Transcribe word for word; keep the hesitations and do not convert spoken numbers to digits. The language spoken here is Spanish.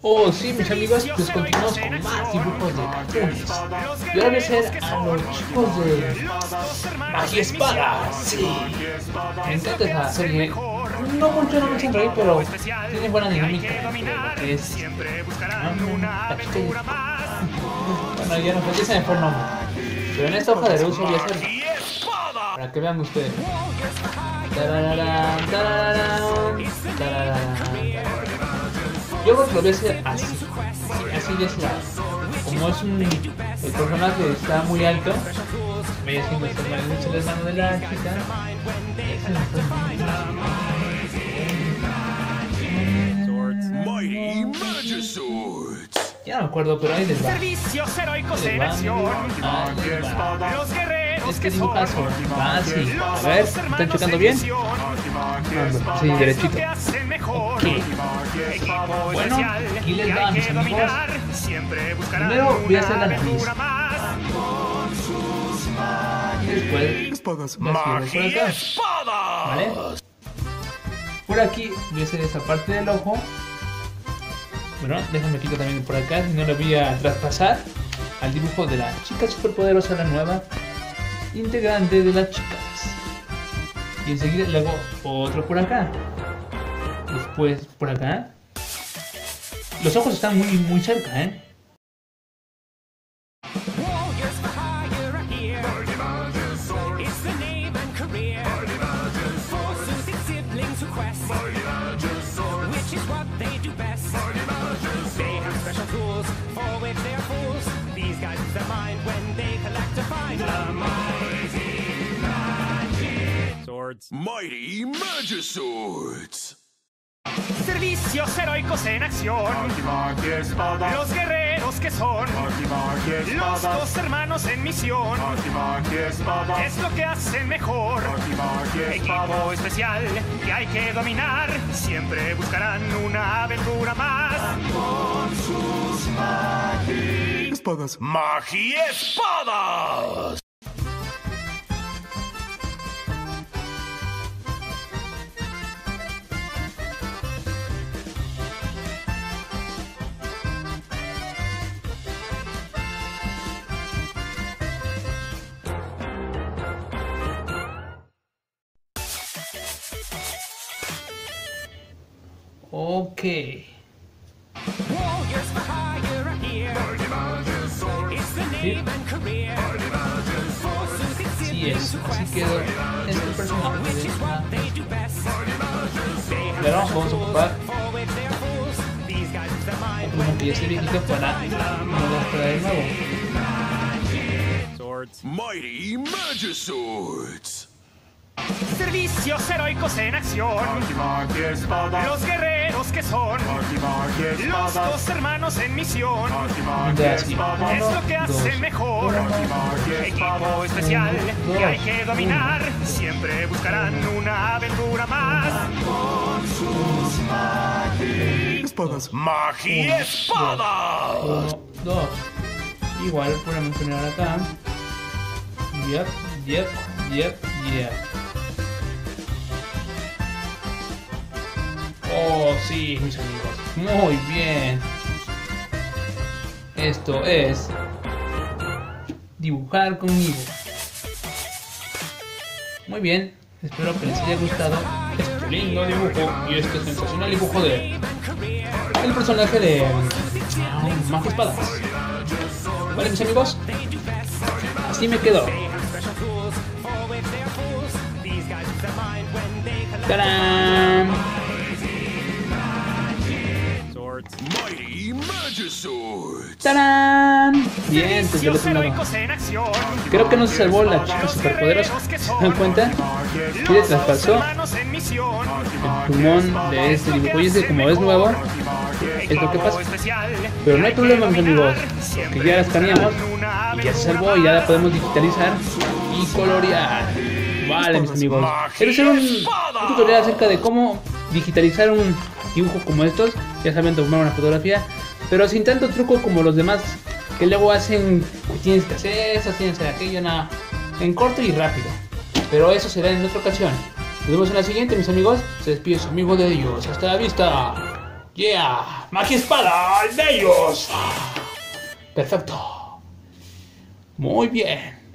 Oh sí, mis amigos, pues continuamos con más dibujos de cartoons. Y ahora voy a hacer a los chicos de Magia y Espada. Sí, me encanta esa serie. No mucho, no me hacen reír, pero tiene buena dinámica. Que es um, la chica y... Bueno, ya no sé, ya se me fue el nombre. Pero en esta hoja de uso voy a hacerlo para que vean ustedes. Tarararán, tarararán, tarararán. Yo creo que lo voy a hacer así, así de ese lado. Como es un... el personaje está muy alto, voy haciendo esto, me han hecho la mano de la chica. Ya no me acuerdo, pero ahí les va. Servicios heroicos en acción. Los guerreros es que dibujazo. Ah, sí. A ver, ¿están checando bien? No, sí, derechito. Ok. Bueno, aquí les va, mis amigos. Primero voy a hacer la nariz. Y después magia espada. ¿Vale? Por aquí voy a hacer esa parte del ojo. Bueno, déjame quitar también por acá, si no lo voy a traspasar al dibujo de la chica superpoderosa, la nueva integrante de las chicas. Y enseguida le hago otro por acá. Después por acá. Los ojos están muy, muy cerca, ¿eh? Mighty Magiswords. Servicios heroicos en acción. Magia espada. Los guerreros que son. Magia los dos hermanos en misión. Magia espada. Es lo que hacen mejor. Magia equipo especial que hay que dominar. Siempre buscarán una aventura más. Con sus magia espadas. Magia espadas. Ok. ¿Sí? Sí es, así quedó este personaje de esta. Y ahora vamos a ocupar como que ya esté viejito para no gastar de nuevo. Mighty Magiswords. Servicios heroicos en acción. Magia espada. Los guerreros que son. Magia los dos hermanos en misión. Magia espada. Es lo que hacen mejor. Equipo especial que hay que dominar. Siempre buscarán una aventura más. Con sus magia espadas. Magia espadas. Uno, dos. Igual podemos poner acá. Yep, yep, yep, yep. Oh, sí, mis amigos. Muy bien. Esto es dibujar conmigo. Muy bien. Espero que les haya gustado este lindo dibujo y este sensacional dibujo de el personaje de um, Magia Espadas. Vale, mis amigos. Así me quedó. ¡Tarán! ¡Tarán! Bien, pues ya lo tengo. Creo que no se salvó la chica superpoderosa. ¿Se dan cuenta? Y le traspasó el pulmón de este dibujo. Y este, como es nuevo, es lo que pasa. Pero no hay problema, mis amigos, porque ya la escaneamos y ya se salvó y ya la podemos digitalizar y colorear. Vale, mis amigos. Quiero hacer un, un tutorial acerca de cómo digitalizar un dibujo como estos. Ya saben, tomar una fotografía, pero sin tanto truco como los demás que luego hacen que tienes que hacer eso, tienes que hacer aquello, nada, en corto y rápido. Pero eso será en otra ocasión. Nos vemos en la siguiente, mis amigos. Se despide su amigo de ellos. Hasta la vista. Yeah, magia espada de ellos. Perfecto. Muy bien.